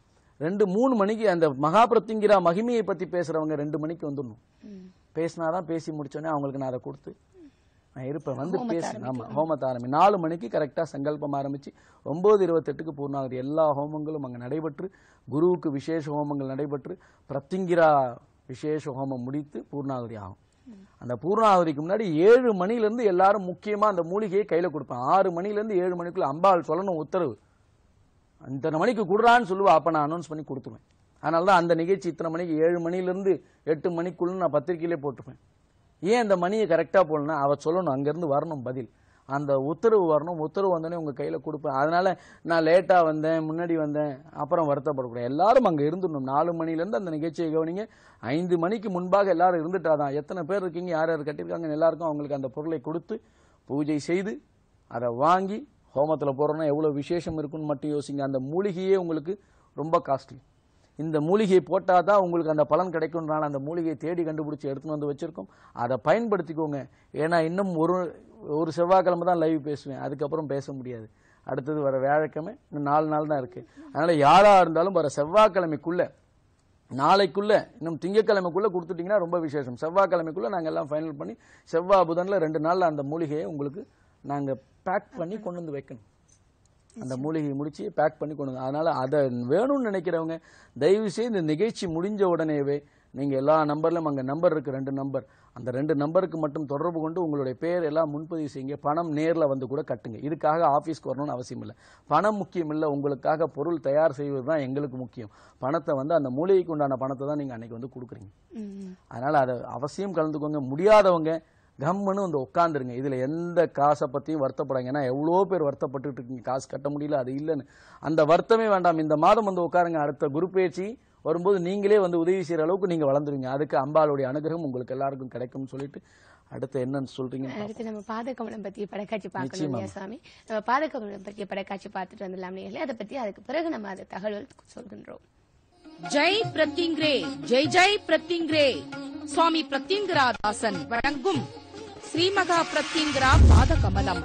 2-3 மணிக்கு அந்த மகா பிரத்திங்கிரா மகிமையை பத்தி பேசுறவங்க 2 மணிக்கு வந்துடணும். பேசினாதான் பேசி முடிச்சோடனே அவங்களுக்கு நான் அதை கொடுத்து நான் இருப்பேன், வந்து பேசு. ஆமா, ஹோமத்தை ஆரம்பி 4 மணிக்கு கரெக்டா சங்கல்பம் ஆரம்பிச்சு 9:28க்கு பூர்ணாவதி. எல்லா ஹோமங்களும் அங்க நடைபெற்று, குருவுக்கு விசேஷ ஹோமங்கள் நடைபெற்று, பிரத்திங்கிரா விசேஷ ஹோமம் முடித்து பூர்ணாவதி ஆகும். அந்த பூர்ணாவதிக்கு முன்னாடி 7 மணிலிருந்து எல்லாரும் முக்கியமா அந்த மூலிகையை கையில கொடுப்பேன். 6 மணிலிருந்து 7 மணிக்குள்ள அம்பாள் சொல்லணும் உத்தரவு, இத்தனை மணிக்கு கொடுறான்னு சொல்லுவா. அப்ப நான் அனௌன்ஸ் பண்ணி கொடுத்துருவேன். அதனாலதான் அந்த நிகழ்ச்சி இத்தனை மணிக்கு 7 மணிலிருந்து 8 மணிக்குள்ள நான் பத்திரிகையிலே போட்டுப்பேன். ஏன் அந்த மணியை கரெக்டா போடணும்னா அவ சொல்லணும், அங்கிருந்து வரணும் பதில், அந்த உத்தரவு வரணும். உத்தரவு வந்தோடனே உங்க கையில கொடுப்பேன். அதனால நான் லேட்டா வந்தேன், முன்னாடி வந்தேன், அப்புறம் வருத்தப்படக்கூடாது. எல்லாரும் அங்க இருந்துடணும். 4 மணிலிருந்து அந்த நிகழ்ச்சியை கவனிங்க. 5 மணிக்கு முன்பாக எல்லாரும் இருந்துட்டாதான். எத்தனை பேர் இருக்கீங்க, யார் யார் கட்டியிருக்காங்க, எல்லாருக்கும் அவங்களுக்கு அந்த பொருளை கொடுத்து பூஜை செய்து அதை வாங்கி ஹோமத்துல போறோம்னா எவ்வளவு விசேஷம் இருக்குன்னு மட்டும் யோசிங்க. அந்த மூலிகையே உங்களுக்கு ரொம்ப காஸ்ட்லி. இந்த மூலிகையை போட்டால் தான் உங்களுக்கு அந்த பலன் கிடைக்கும்னால அந்த மூலிகையை தேடி கண்டுபிடிச்சி எடுத்துன்னு வந்து வச்சிருக்கோம். அதை பயன்படுத்திக்கோங்க. ஏன்னா இன்னும் ஒரு செவ்வாய்க்கிழமை தான் லைவ் பேசுவேன், அதுக்கப்புறம் பேச முடியாது. அடுத்தது வர வியாழக்கிழமை, இன்னும் 4 நாள் தான் இருக்கு. அதனால யாரா இருந்தாலும் வர செவ்வாய்க்கிழமைக்குள்ள, நாளைக்குள்ள, இன்னும் திங்கக்கிழமைக்குள்ள கொடுத்துட்டீங்கன்னா ரொம்ப விசேஷம். செவ்வாய்க்கிழமைக்குள்ள நாங்கள் எல்லாம் ஃபைனல் பண்ணி செவ்வாய் புதன்ல 2 நாள்ல அந்த மூலிகையை உங்களுக்கு நாங்க பேக் பண்ணி கொண்டு வந்து வைக்கணும். அந்த மூலிகையை முடிச்சு பேக் பண்ணி கொண்டு வந்து, அதனால அதை வேணும்னு நினைக்கிறவங்க தயவு செய்து இந்த நிகழ்ச்சி முடிஞ்ச உடனேவே நீங்க எல்லா நம்பர்லயும் அங்க நம்பர் இருக்கு, 2 நம்பர், அந்த 2 நம்பருக்கு மட்டும் தொடர்பு கொண்டு உங்களுடைய பேர் எல்லாம் முன்பதிவு செய்யுங்க. பணம் நேர்ல வந்து கூட கட்டுங்க. இதுக்காக ஆபீஸ்க்கு வரணும்னு அவசியம் இல்லை. பணம் முக்கியம் இல்லை, உங்களுக்காக பொருள் தயார் செய்வது தான் எங்களுக்கு முக்கியம். பணத்தை வந்து அந்த மூலிகைக்கு உண்டான பணத்தை தான் நீங்க அன்னைக்கு வந்து கொடுக்குறீங்க. அதனால அதை அவசியம் கலந்துக்கோங்க. முடியாதவங்க கம்முன்னு வந்து உட்காந்துருங்க. இதுல எந்த காசை பத்தியும் வருத்தப்படாங்க. ஏன்னா எவ்வளோ பேர் வருத்தப்பட்டு இருக்கீங்க, காசு கட்ட முடியல, அது இல்லைன்னு. அந்த வருத்தமே வேண்டாம். இந்த மாதம் வந்து உட்காருங்க. அடுத்த குரு பயிற்சி வரும்போது நீங்களே வந்து உதவி செய்யற அளவுக்கு நீங்க வளர்ந்துருங்க. அதுக்கு அம்பாளுடைய அனுகிரகம் உங்களுக்கு எல்லாருக்கும் கிடைக்கும்னு சொல்லிட்டு அடுத்து என்னன்னு சொல்றீங்க? அடுத்து நம்ம பாதகமலம் பத்திய படக்காட்சி பார்க்கணும் இல்லையா சாமி? நம்ம பாதகமலம் பத்திய படக்காட்சி பார்த்துட்டு வந்துடலாம். அதை பத்தி அதுக்கு பிறகு நம்ம அதை தகவல் சொல்கின்றோம். ஜெய் பிரத்யங்கிரே, ஜெய் ஜெய் பிரத்யங்கிரே. சுவாமி பிரத்யங்கராதாசன் வழங்கும் ஸ்ரீமகா பிரத்யங்கரா பாதகமலம்.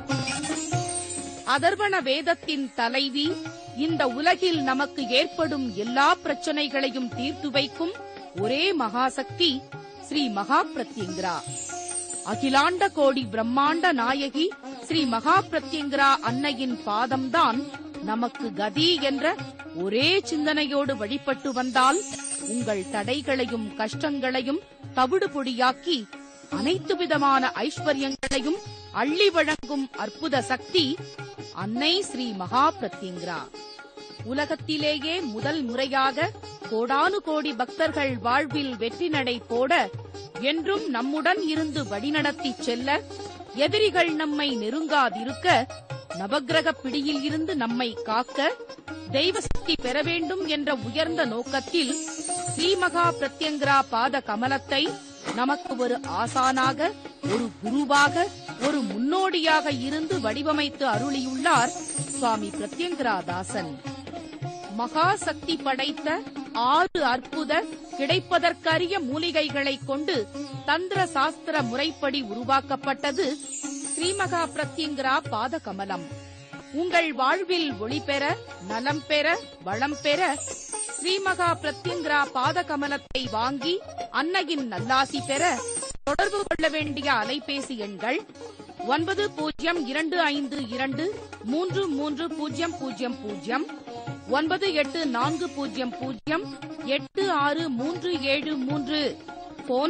அதர்வண வேதத்தின் தலைவி, இந்த உலகில் நமக்கு ஏற்படும் எல்லா பிரச்சனைகளையும் தீர்த்து வைக்கும் ஒரே மகாசக்தி ஸ்ரீ மகா பிரத்யங்கரா. அகிலாண்ட கோடி பிரம்மாண்ட நாயகி ஸ்ரீ மகா பிரத்யங்கரா அன்னையின் பாதம்தான் நமக்கு கதி என்ற ஒரே சிந்தனையோடு வழிபட்டு வந்தால் உங்கள் தடைகளையும் கஷ்டங்களையும் தவிடு பொடியாக்கி அனைத்து விதமான ஐஸ்வர்யங்களையும் அள்ளி வழங்கும் அற்புத சக்தி அன்னை ஸ்ரீ மகா பிரத்யங்கரா. உலகத்திலேயே முதல் முறையாக கோடானு கோடி பக்தர்கள் வாழ்வில் வெற்றி நடை போட, என்றும் நம்முடன் இருந்து வழிநடத்தி செல்ல, எதிரிகள் நம்மை நெருங்காதிருக்க, நவக்கிரக பிடியில் இருந்து நம்மை காக்க, தெய்வ சக்தி பெற வேண்டும் என்ற உயர்ந்த நோக்கத்தில் ஸ்ரீமகா பிரத்யங்கரா பாத கமலத்தை நமக்கு ஒரு ஆசானாக, ஒரு குருவாக, ஒரு முன்னோடியாக இருந்து வடிவமைத்து அருளியுள்ளார் சுவாமி பிரத்யங்கராதாசன். மகா சக்தி படைத்த 6 அற்புத கிடைப்பதற்கரிய மூலிகைகளை கொண்டு தந்திர சாஸ்திர முறைப்படி உருவாக்கப்பட்டது ஸ்ரீமகா பிரத்யங்கரா பாத கமலம். உங்கள் வாழ்வில் ஒளி பெற, நலம் பெற, வளம் பெற ஸ்ரீமகா பிரத்யங்கரா பாத கமலத்தை வாங்கி அன்னையின் நல்லாசி பெற தொடர்பு கொள்ள வேண்டிய அலைபேசி எண்கள் 9025233000, 9840086373, போன்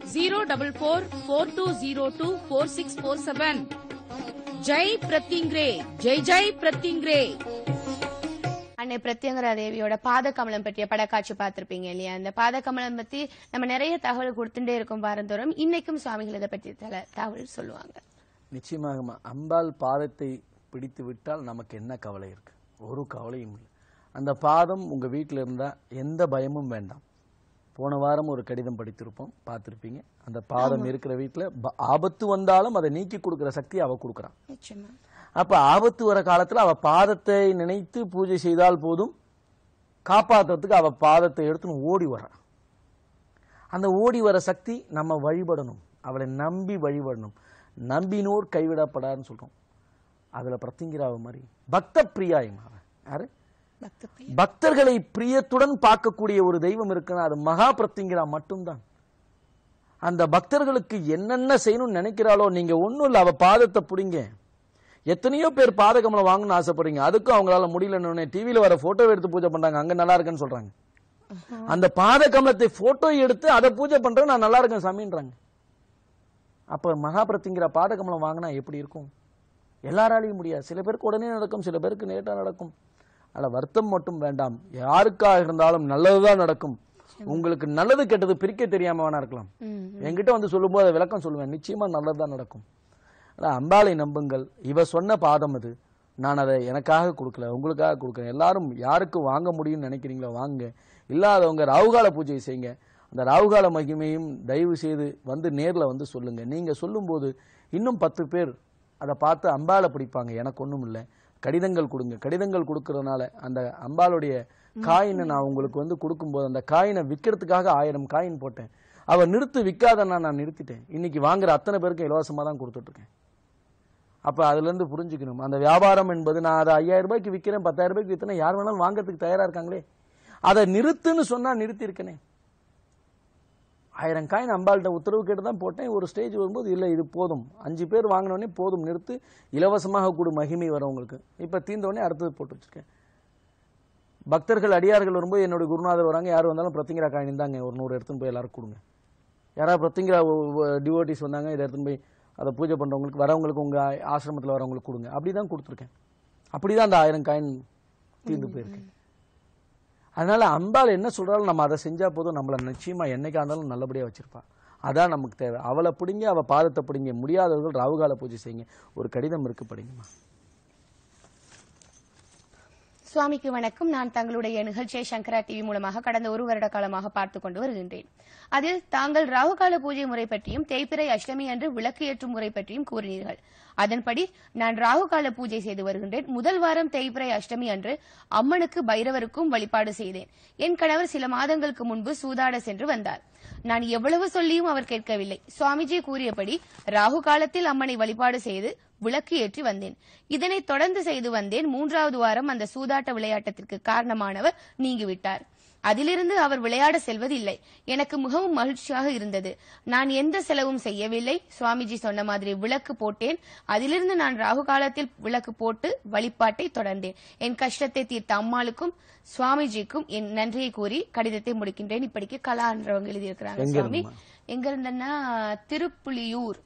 04442024647. ஜெய் பிரத்யங்கிரே, ஜெய் ஜெய் பிரத்யங்கிரே. அன்னை பிரத்யங்கரா தேவியோட பாத கமலம் பற்றிய படக்காட்சி பார்த்திருப்பீங்க இல்லையா? அந்த பாத கமலம் பத்தி நம்ம நிறைய தகவல் கொடுத்துட்டே இருக்கும் வாரந்தோறும். இன்னைக்கும் சுவாமிகள் இதை பற்றி தகவல் சொல்லுவாங்க. நிச்சயமாக அம்பாள் பாதத்தை பிடித்து விட்டால் நமக்கு என்ன கவலை இருக்கு? ஒரு கவலையும் இல்லை. அந்த பாதம் உங்க வீட்டில் இருந்தா எந்த பயமும் வேண்டாம். போன வாரம் ஒரு கடிதம் படித்திருப்போம், பார்த்திருப்பீங்க. அந்த பாதம் இருக்கிற வீட்டில் ஆபத்து வந்தாலும் அதை நீக்கி கொடுக்கிற சக்தி அவ கொடுக்குறான். அப்ப ஆபத்து வர காலத்துல அவ பாதத்தை நினைத்து பூஜை செய்தால் போதும், காப்பாற்றுறதுக்கு அவ பாதத்தை எடுத்துன்னு ஓடி வர. அந்த ஓடி வர சக்தி நம்ம வழிபடணும், அவளை நம்பி வழிபடணும். நம்பினோர் கைவிடப்படாதுன்னு சொல்றோம். அதுல பிரத்யங்கராவ மாதிரி பக்த பிரியாயும் யாரு? பக்தர்களை பிரியத்துடன் பார்க்கக்கூடிய ஒரு தெய்வம் இருக்குன்னா அது மகா பிரத்யங்கரா மட்டும்தான். அந்த பக்தர்களுக்கு என்னென்ன செய்யணும்னு நினைக்கிறாளோ, நீங்க ஒண்ணும் இல்ல, அவ பாதத்தை பிடிங்க. எத்தனையோ பேர் பாதகமலம் வாங்கணும்னு ஆசைப்படுறீங்க, அதுக்கும் அவங்களால முடியலன்னு டிவியில வர போட்டோ எடுத்து பூஜை பண்றாங்க, அங்க நல்லா இருக்குன்னு சொல்றாங்க. அந்த பாதகமலத்தை போட்டோ எடுத்து அதை பூஜை பண்றேன், நான் நல்லா இருக்கேன் சாமின்றாங்க. அப்ப மகா பிரத்யங்கரா பாதகமலம் வாங்கினா எப்படி இருக்கும்? எல்லாராலையும் முடியாது. சில பேருக்கு உடனே நடக்கும், சில பேருக்கு லேட்டா நடக்கும். அதில் வருத்தம் மட்டும் வேண்டாம். யாருக்காக இருந்தாலும் நல்லதுதான் நடக்கும். உங்களுக்கு நல்லது கெட்டது பிரிக்க தெரியாம வேணா இருக்கலாம். என்கிட்ட வந்து சொல்லும் போது விளக்கம் சொல்லுவேன், நிச்சயமா நல்லதுதான் நடக்கும். அம்பாளை நம்புங்கள். இவ சொன்ன பாதம் அது. நான் அதை எனக்காக கொடுக்கல, உங்களுக்காக கொடுக்குறேன். எல்லாரும் யாருக்கு வாங்க முடியும்னு நினைக்கிறீங்களோ வாங்க. இல்லாதவங்க ராவுகால பூஜை செய்யுங்க. அந்த ராவுகால மகிமையும் தயவு செய்து வந்து நேர்ல வந்து சொல்லுங்க. நீங்க சொல்லும் போது இன்னும் 10 பேர் அதை பார்த்து அம்பாளை பிடிப்பாங்க. எனக்கு ஒண்ணும் இல்லை, கடிதங்கள் கொடுங்க. கடிதங்கள் கொடுக்கறதுனால அந்த அம்பாளுடைய காயினை நான் உங்களுக்கு வந்து கொடுக்கும்போது அந்த காயினை விற்கிறதுக்காக 1000 காயின் போட்டேன். அவர் நிறுத்து விற்காதன்னா நான் நிறுத்திட்டேன். இன்னைக்கு வாங்குற அத்தனை பேருக்கு இலவசமா தான் கொடுத்துட்டு இருக்கேன். அப்ப அதுல இருந்து புரிஞ்சுக்கணும், அந்த வியாபாரம் என்பது நான் அதை 5000 ரூபாய்க்கு விற்கிறேன், 10000 ரூபாய்க்கு வித்தனா யார் வேணாலும் வாங்கறதுக்கு தயாரா இருக்காங்களே. அதை நிறுத்துன்னு சொன்னா நிறுத்தி இருக்கனே. 1000 காயின் அம்பாள்கிட்ட உத்தரவு கேட்டு தான் போட்டேன். ஒரு ஸ்டேஜ் வரும்போது இல்லை இது போதும், 5 பேர் வாங்கினோடனே போதும், நிறுத்து, இலவசமாக கூடு மகிமை வரவங்களுக்கு. இப்ப தீர்ந்தோடனே அடுத்தது போட்டு வச்சிருக்கேன். பக்தர்கள் அடியார்கள் வரும்போது என்னுடைய குருநாதர் வராங்க, யார் வந்தாலும் பிரத்திங்கரா காயின் தாங்க ஒரு 100 எடுத்துன்னு போய் எல்லாரும் கொடுங்க. யாராவது பிரத்திங்கரா டிவோட்டிஸ் வந்தாங்க, இதை எடுத்துன்னு போய் அதை பூஜை பண்றவங்களுக்கு வரவங்களுக்கு உங்க ஆசிரமத்தில் வரவங்களுக்கு கொடுங்க. அப்படிதான் கொடுத்துருக்கேன். அப்படிதான் அந்த 1000 காயின் தீர்ந்து போயிருக்கேன். அதனால அம்பாள் என்ன சொல்றாலும் நம்ம அதை செஞ்சா போதும், நம்மள நிச்சயமா என்னைக்கா இருந்தாலும் நல்லபடியா வச்சிருப்பா. அதான் நமக்கு தேவை. அவளை பிடிங்க, அவ பாதத்தை பிடிங்க. முடியாதவர்கள் ராவுகால பூஜை செய்யுங்க. ஒரு கடிதம் இருக்கு, படிங்கம்மா. சுவாமிக்கு வணக்கம். நான் தங்களுடைய நிகழ்ச்சியை சங்கரா டிவி மூலமாக கடந்த 1 வருட காலமாக பார்த்துக் கொண்டு வருகின்றேன். அதில் தாங்கள் ராகுகால பூஜை முறை பற்றியும் தேய்பிறை அஷ்டமி அன்று விளக்கு ஏற்றும் முறை பற்றியும் கூறினீர்கள். அதன்படி நான் ராகுகால பூஜை செய்து வருகின்றேன். முதல் வாரம் தேய்பிறை அஷ்டமி அன்று அம்மனுக்கு பைரவருக்கும் வழிபாடு செய்தேன். என் கணவர் சில மாதங்களுக்கு முன்பு சூதாட சென்று வந்தார். நான் எவ்வளவு சொல்லியும் அவர் கேட்கவில்லை. சுவாமிஜி கூறியபடி ராகு காலத்தில் அம்மனை வழிபாடு செய்து விளக்கு ஏற்றி வந்தேன். இதனை தொடர்ந்து செய்து வந்தேன். 3வது வாரம் அந்த சூதாட்ட விளையாட்டத்திற்கு காரணமானவர் நீங்கிவிட்டார். அதிலிருந்து அவர் விளையாட செல்வதில்லை. எனக்கு மிகவும் மகிழ்ச்சியாக இருந்தது. நான் எந்த செலவும் செய்யவில்லை. சுவாமிஜி சொன்ன மாதிரி விளக்கு போட்டேன். அதிலிருந்து நான் ராகு காலத்தில் விளக்கு போட்டு வழிபாட்டை தொடர்ந்தேன். என் கஷ்டத்தை தீர்த்த அம்மாளுக்கும் சுவாமிஜிக்கும் என் நன்றியை கூறி கடிதத்தை முடிக்கின்றேன். இப்படிக்கு கலா என்றவங்க எழுதியிருக்கிறாங்க. சுவாமி எங்க இருந்தன்னா திருப்புலியூர்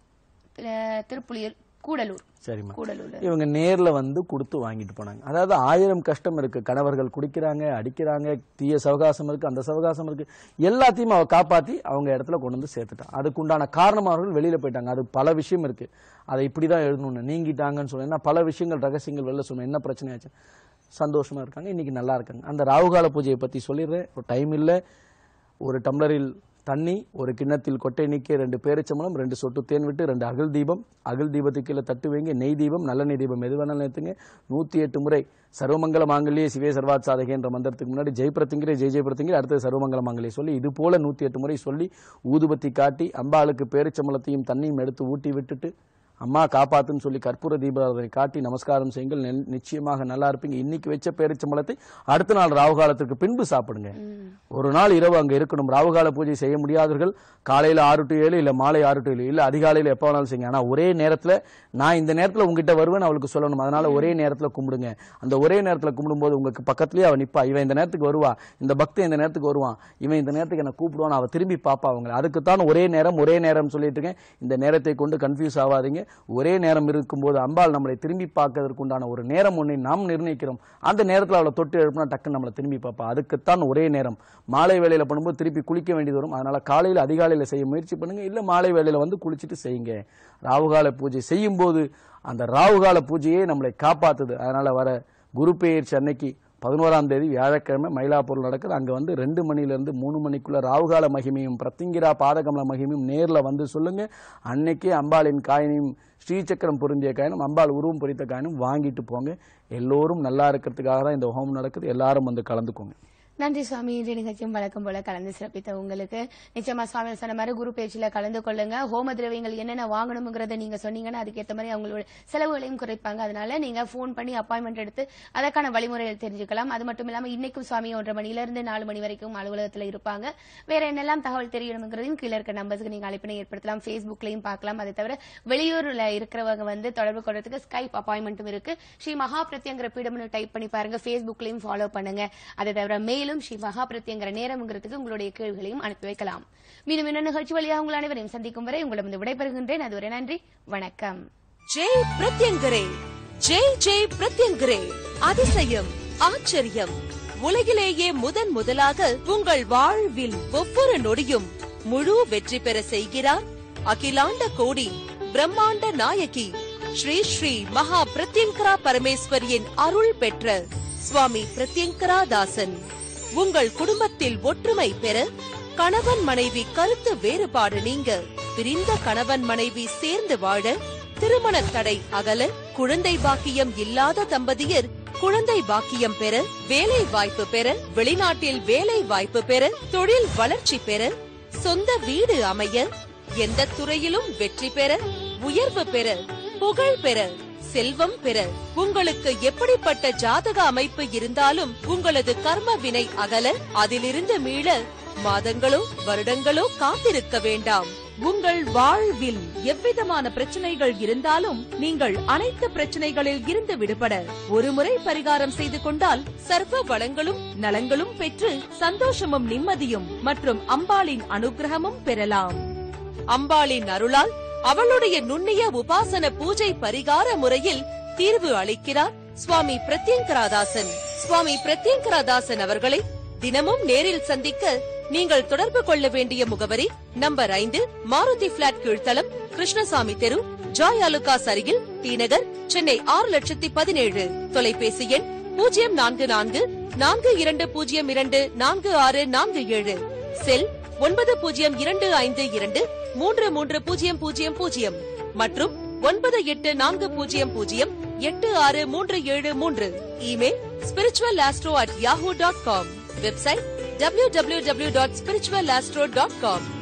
கூடலூர். சரிம்மா. இவங்க நேர்ல வந்து கொடுத்து வாங்கிட்டு போனாங்க. அதாவது 1000 கஷ்டம் இருக்கு. கணவர்கள் குடிக்கிறாங்க, அடிக்கிறாங்க, தீய சவகாசம் இருக்கு, அந்த சவகாசம் இருக்கு, எல்லாத்தையும் அவ காப்பாத்தி அவங்க இடத்துல கொண்டு வந்து சேர்த்துட்டான். அதுக்குண்டான காரணம் அவர்கள் வெளியில போயிட்டாங்க. அது பல விஷயம் இருக்கு. அதை இப்படிதான் எழுதணும்னு நீங்கிட்டாங்கன்னு சொன்னா பல விஷயங்கள் ரகசியங்கள் வெளில சொன்ன என்ன பிரச்சனை ஆச்சு. சந்தோஷமா இருக்காங்க, இன்னைக்கு நல்லா இருக்காங்க. அந்த ராகுகால பூஜையை பத்தி சொல்லிடுறேன். டைம் இல்லை. ஒரு டம்ளரில் தண்ணி, ஒரு கிண்ணத்தில் கொட்டை நீக்கி 2 பேரிச்சம்பழம், 2 சொட்டு தேன் விட்டு 2 அகல் தீபம், அகல் தீபத்துக்கு கீழே தட்டு வைங்க. நெய் தீபம், நல்லெண்ணெய் தீபம் எது வேணாலும் ஏற்றுங்க. 108 முறை சர்வமங்கல மாங்கல்யே சிவே சர்வாத் சாதகே என்ற மந்திரத்துக்கு முன்னாடி ஜெய் பிரத்திங்கிரே ஜெய் ஜெய் பிரத்திங்கிரே, அடுத்தது சர்வமங்கல மாங்கல்யே சொல்லி இது போல 108 முறை சொல்லி ஊதுபத்தி காட்டி அம்பாளுக்கு பேரிச்சம்பழத்தையும் தண்ணியும் எடுத்து ஊட்டி விட்டுட்டு அம்மா காப்பாத்துன்னு சொல்லி கற்பூர தீபாவளி காட்டி நமஸ்காரம் செய்யுங்கள். நிச்சயமாக நல்லா இருப்பீங்க. இன்னைக்கு வச்ச பேரிச்சம்பழத்தை அடுத்த நாள் ராவுகாலத்திற்கு பின்பு சாப்பிடுங்க. ஒரு நாள் இரவு அங்க இருக்கணும். ராவுகால பூஜை செய்ய முடியாதவர்கள் காலையில 6 to 7 இல்ல மாலை 6 to 7 இல்ல அதிகாலையில எப்ப வேணாலும் செய்யுங்க. ஆனா ஒரே நேரத்துல நான் இந்த நேரத்துல உங்ககிட்ட வருவேன் அவளுக்கு சொல்லணும். அதனால ஒரே நேரத்துல கும்பிடுங்க. அந்த ஒரே நேரத்துல கும்பிடும்போது உங்களுக்கு பக்கத்துலயே அவ நிப்பா. இவன் இந்த நேரத்துக்கு வருவா, இந்த பக்தன் இந்த நேரத்துக்கு வருவான், இவன் இந்த நேரத்துக்கு என்ன கூப்பிடுவான், அவ திரும்பி பாப்பா. அவங்க அதுக்குத்தான் ஒரே நேரம் சொல்லிட்டு இருக்கேன். இந்த நேரத்தை கொண்டு கன்ஃபியூஸ் ஆகாதீங்க. ஒரே நேரம் இருக்கும்போது அம்பாள் நம்மளை திரும்பி பார்க்கறதுக்குண்டான ஒரு நேரம் ஒன்றை நாம் நிர்ணயிக்கிறோம். அந்த நேரத்தில் அவளை தொட்டு எழுப்பினா டக்குன்னு நம்மளை திரும்பி பார்ப்பா. அதுக்குத்தான் ஒரே நேரம். மாலை வேளையில பண்ணும்போது திருப்பி குளிக்க வேண்டியது வரும். அதனால காலையில் அதிகாலையில் செய்ய முயற்சி பண்ணுங்க. இல்ல மாலை வேளையில வந்து குளிச்சுட்டு செய்யுங்க. ராவுகால பூஜை செய்யும் போது அந்த ராவுகால பூஜையே நம்மளை காப்பாத்துது. அதனால வர குரு பெயர்ச்சி அன்னைக்கு 11ஆம் தேதி வியாழக்கிழமை மயிலாப்பூர் நடக்குது. அங்க வந்து 2 மணிலிருந்து 3 மணிக்குள்ள ராவுகால மகிமையும் பிரத்திங்கிரா பாதகமல மகிமையும் நேர்ல வந்து சொல்லுங்க. அன்னைக்கே அம்பாளின் காயினையும் ஸ்ரீசக்கரம் பொருந்திய காயினும் அம்பாள் உருவம் பொறித்த காயினும் வாங்கிட்டு போங்க. எல்லோரும் நல்லா இருக்கிறதுக்காக தான் இந்த ஹோமம் நடக்குது. எல்லாரும் வந்து கலந்துக்கோங்க. நன்றி சுவாமி. இன்றைய நிகழ்ச்சியும் வழக்கம் போல கலந்து சிறப்பித்த உங்களுக்கு நிச்சயமா சுவாமி சொன்ன மாதிரி குரு பேச்சில கலந்து கொள்ளுங்க. ஹோம திரவியங்கள் என்னென்ன வாங்கணுங்கிறத நீங்க சொன்னீங்கன்னா அதுக்கேற்ற மாதிரி அவங்களோட செலவுகளையும் குறைப்பாங்க. அதனால நீங்க போன் பண்ணி அப்பாயின்மெண்ட் எடுத்து அதற்கான வழிமுறைகள் தெரிஞ்சுக்கலாம். அது மட்டும் இல்லாம இன்னைக்கும் சுவாமி 1:30 மணிலிருந்து 4 மணி வரைக்கும் அலுவலகத்தில் இருப்பாங்க. வேற என்னெல்லாம் தகவல் தெரியணுங்கிறதையும் கீழே இருக்க நம்பர்ஸ்க்கு நீங்க அழைப்பினை ஏற்படுத்தலாம். பேஸ்புக்லயும் பார்க்கலாம். அதை தவிர வெளியூர்ல இருக்கிறவங்க வந்து தொடர்பு கொள்றதுக்கு ஸ்கைப் அப்பாயின்மெண்ட்டும் இருக்கு. ஸ்ரீ மகா பிரத்யங்கிற பீடம்னு டைப் பண்ணி பாருங்க. பேஸ்புக்லயும் ஃபாலோ பண்ணுங்க. அதை தவிர மேலும் ஸ்ரீ மகா பிரத்யங்கிற நேரம்ங்கிறதுக்கு உங்களுடைய கேள்விகளையும் அனுப்பி வைக்கலாம். மீண்டும் இன்னொரு நிகழ்ச்சி வழியாக உங்கள் அனைவரையும் சந்திக்கும் வரை உங்களிடம் விடைபெறுகின்றேன். அதுவரை நன்றி, வணக்கம். ஜெய் பிரத்யங்கரே, ஜெய் ஜெய் பிரத்யங்கரே. அதிசயம், ஆச்சரியம், உலகிலேயே முதலாக உங்கள் வாழ்வில் ஒவ்வொரு நொடியும் முழு வெற்றி பெற செய்கிறார் அகிலாண்ட கோடி பிரம்மாண்ட நாயகி ஸ்ரீ ஸ்ரீ மகா பிரத்யங்கரா பரமேஸ்வரியின் அருள் பெற்ற சுவாமி பிரத்யங்கரா தாசன். உங்கள் குடும்பத்தில் ஒற்றுமை பெற, கணவன் மனைவி கருத்து வேறுபாடு நீங்க, பிரிந்த கணவன் மனைவி சேர்ந்து வாழ, திருமண தடை அகல, குழந்தை பாக்கியம் இல்லாத தம்பதியர் குழந்தை பாக்கியம் பெற, வேலை வாய்ப்பு பெற, வெளிநாட்டில் வேலை வாய்ப்பு பெற, தொழில் வளர்ச்சி பெற, சொந்த வீடு அமைய, எந்த துறையிலும் வெற்றி பெற, உயர்வு பெற, புகழ் பெற, செல்வம் பெற, உங்களுக்கு எப்படிப்பட்ட ஜாதக அமைப்பு இருந்தாலும் உங்களது கர்ம வினை அகல, அதிலிருந்து மீள மாதங்களோ வருடங்களோ காத்திருக்க வேண்டாம். உங்கள் வாழ்வில் எவ்விதமான பிரச்சனைகள் இருந்தாலும் நீங்கள் அனைத்து பிரச்சனைகளில் இருந்து விடுபட ஒருமுறை பரிகாரம் செய்து கொண்டால் சர்வ வளங்களும் நலங்களும் பெற்று சந்தோஷமும் நிம்மதியும் மற்றும் அம்பாளின் அனுகிரகமும் பெறலாம். அம்பாளின் அருளால் அவளுடைய நுண்ணிய உபாசன பூஜை பரிகார முறையில் தீர்வு அளிக்கிறார் சுவாமி பிரத்யங்கராதாசன். சுவாமி பிரத்யங்கராதாசன் அவர்களை தினமும் நேரில் சந்திக்க நீங்கள் தொடர்பு கொள்ள வேண்டிய முகவரி நம்பர் 5 மாருதி பிளாட் கீழ்த்தளம், கிருஷ்ணசாமி தெரு, ஜாய் அலுகாஸ் அருகில், டி நகர், சென்னை 6,17,000. தொலைபேசி எண் 044-4202-4647, செல் 9025233000 மற்றும் 9840086373. Email spiritualastro@yahoo.com. Website www.spiritualastro.com.